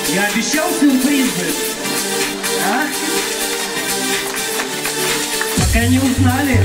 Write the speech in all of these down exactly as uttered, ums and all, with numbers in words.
Я обещал сюрпризы, а? Пока не узнали.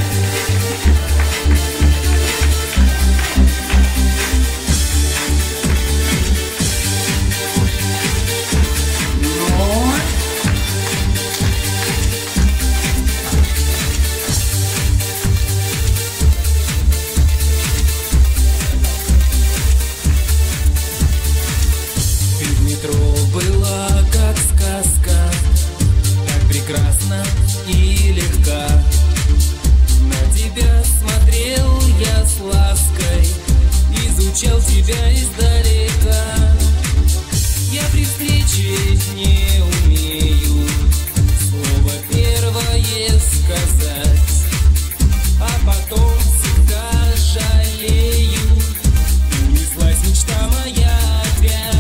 Была как сказка, так прекрасна и легка. На тебя смотрел я с лаской, изучал тебя издалека. Я при встрече не умею слово первое сказать, а потом всегда жалею. Унеслась мечта моя опять.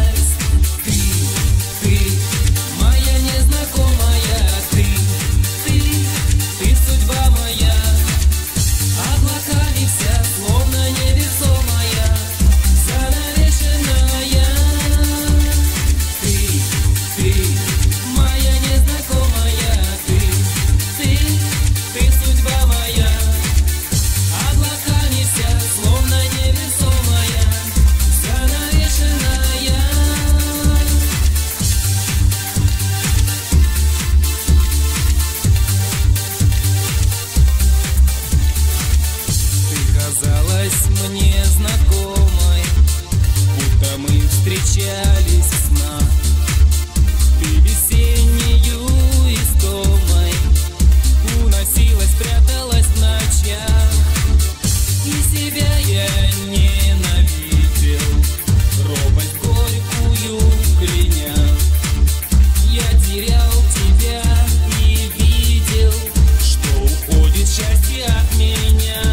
Мне знакомой, будто мы встречались в снах. Ты весеннею истомой уносилась, пряталась в ночах. И себя я ненавидел, робость горькую кляня. Я терял тебя и видел, что уходит счастье от меня.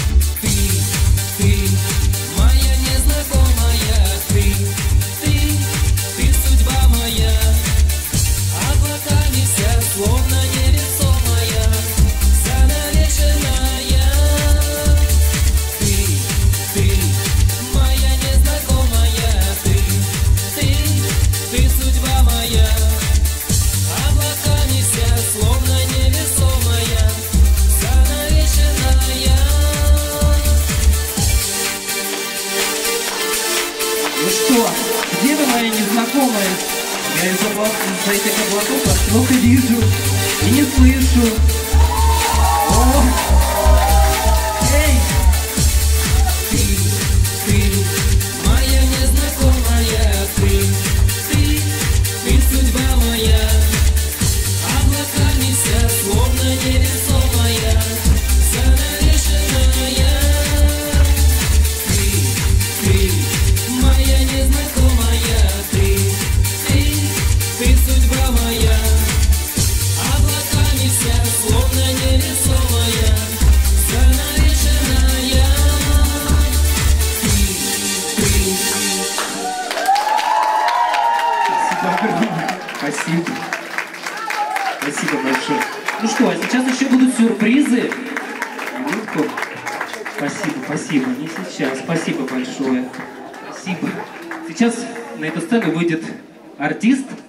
Ну что, где вы, мои незнакомые? Я из облаков, этих облаков плохо вижу и не слышу. О! Эй! Ты, ты, моя незнакомая, ты, ты, ты судьба моя. Облаками вся, словно невесомая, занавешенная. Незнакомая ты, ты, ты судьба моя. Облаками вся, словно невесомая, занавешенная. Ты, ты. Спасибо. Спасибо большое. Ну что, а сейчас еще будут сюрпризы. Минутку. Спасибо, спасибо. Не сейчас. Спасибо большое. Спасибо. Сейчас на эту сцену выйдет артист,